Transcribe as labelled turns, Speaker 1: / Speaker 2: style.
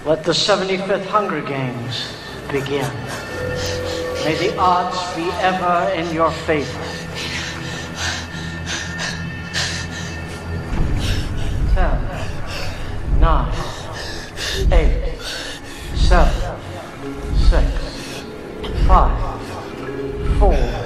Speaker 1: Let the 75th Hunger Games begin. May the odds be ever in your favor. 10, 9, 8, 7, 6, 5, 4,